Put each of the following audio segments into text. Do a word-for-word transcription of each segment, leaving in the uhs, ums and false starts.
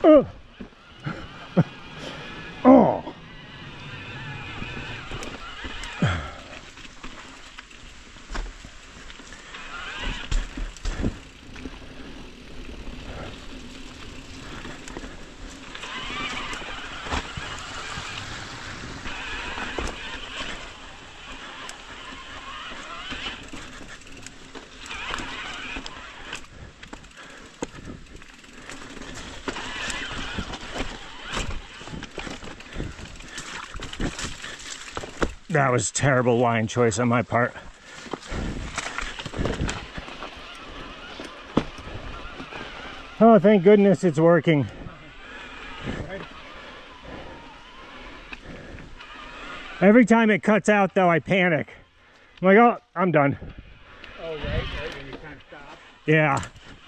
Uh. Oh. That was terrible line choice on my part. Oh, thank goodness it's working. Every time it cuts out though, I panic. I'm like, oh, I'm done. Oh, right, right, when you can't stop. Yeah.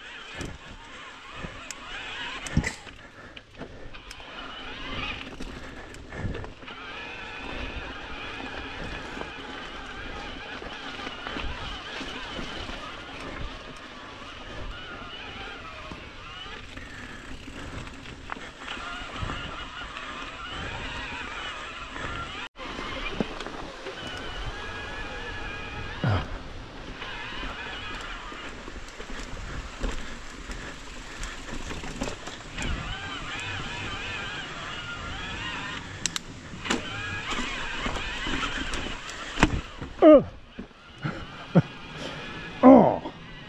Uh. Oh.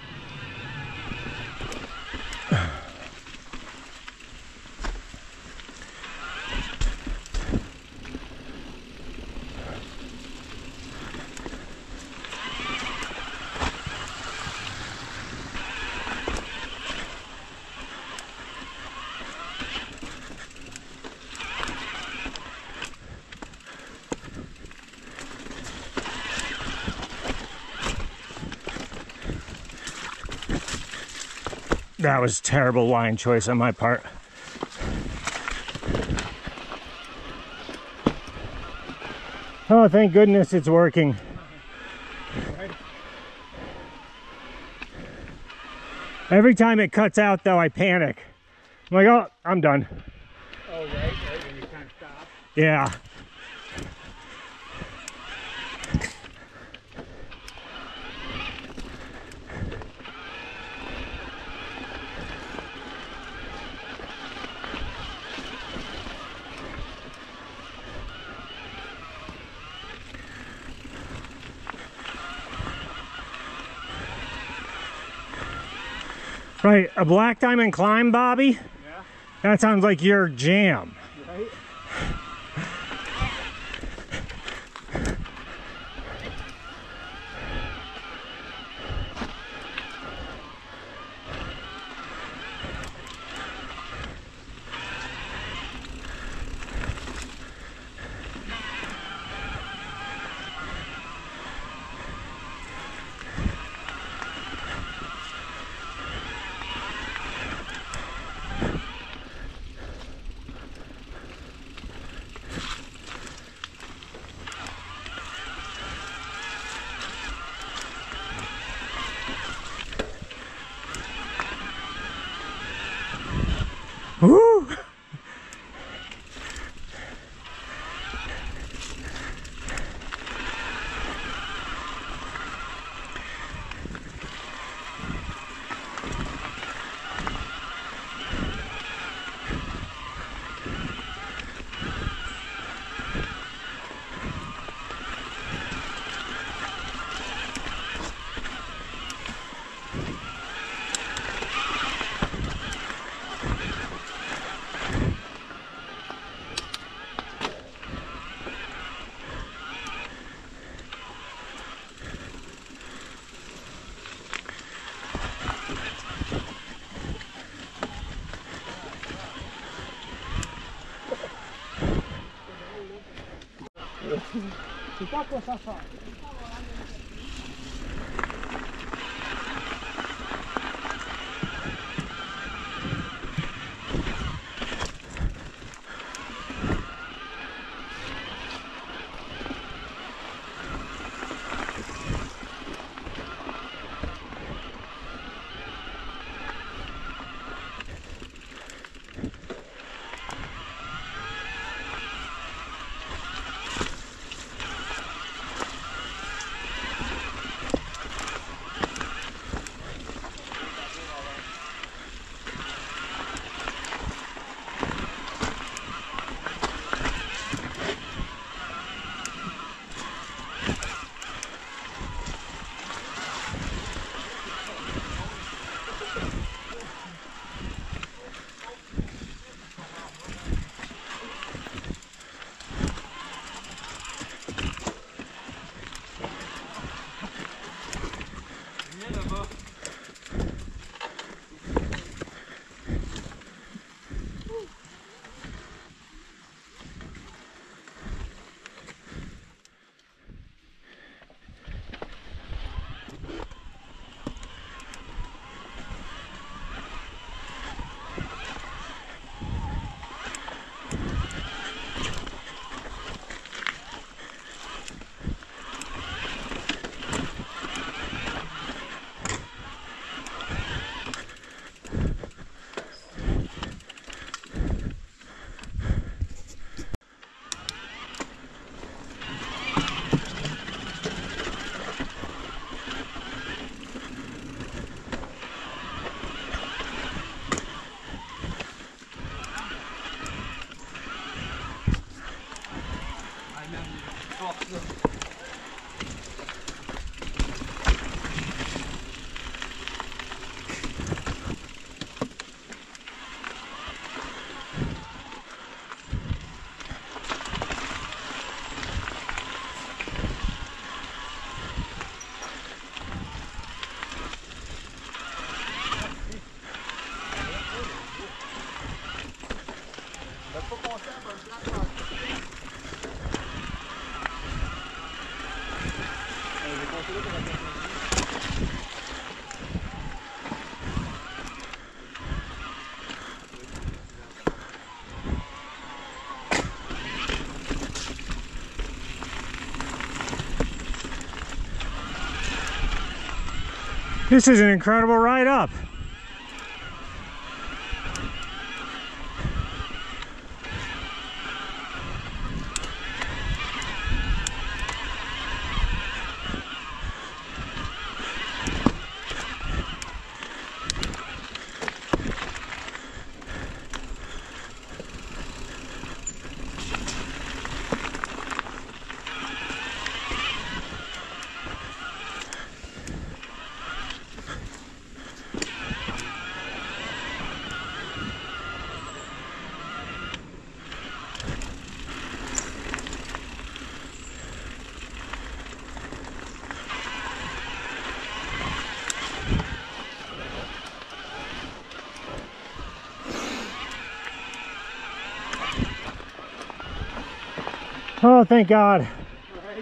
That was terrible line choice on my part. Oh, thank goodness it's working. Every time it cuts out though, I panic. I'm like, oh, I'm done. Oh, right, right, when you can't stop. Yeah. Right, a black diamond climb, Bobby? Yeah. That sounds like your jam. Right? Woo! C'est pas quoi ça fait. This is an incredible ride up. Oh, thank God. Right?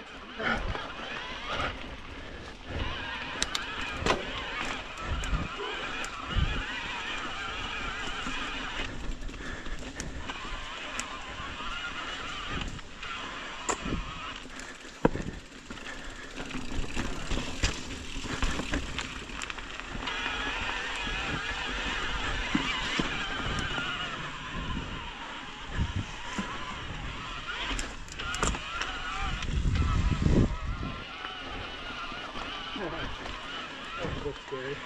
That's a bit scary.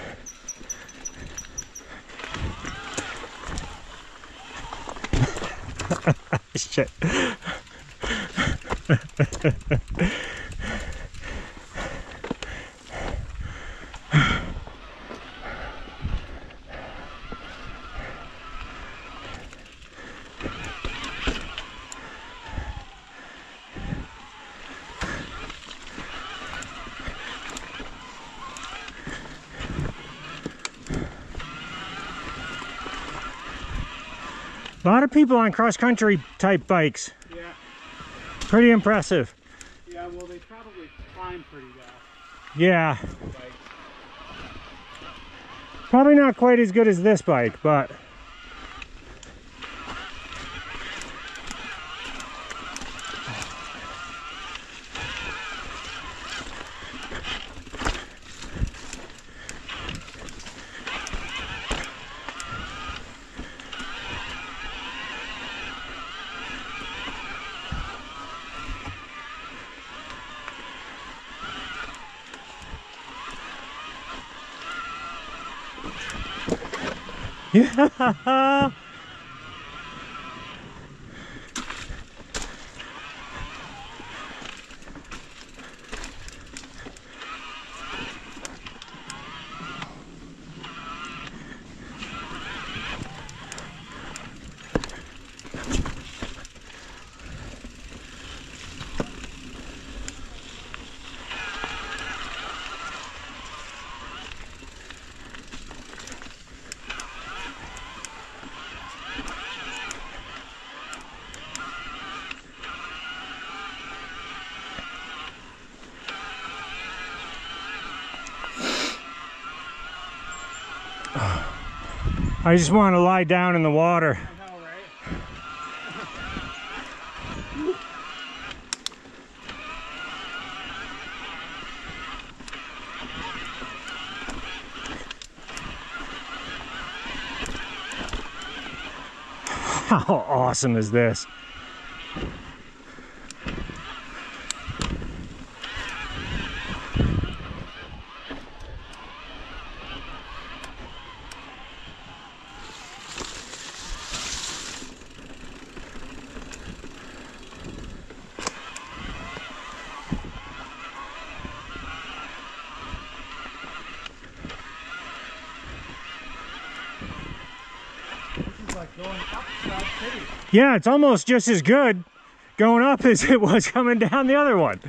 Shit. A lot of people on cross-country type bikes. Yeah. Pretty impressive. Yeah, well, they probably climb pretty well. Yeah. Like, Probably not quite as good as this bike, but yeah. I just want to lie down in the water. I know, right? How awesome is this? Like going up South City. Yeah, it's almost just as good going up as it was coming down the other one.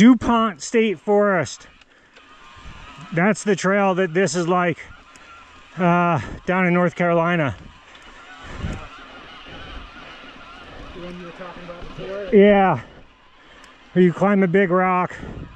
DuPont State Forest. That's the trail that this is like uh, down in North Carolina. The one you were talking about before? Yeah, where you climb a big rock.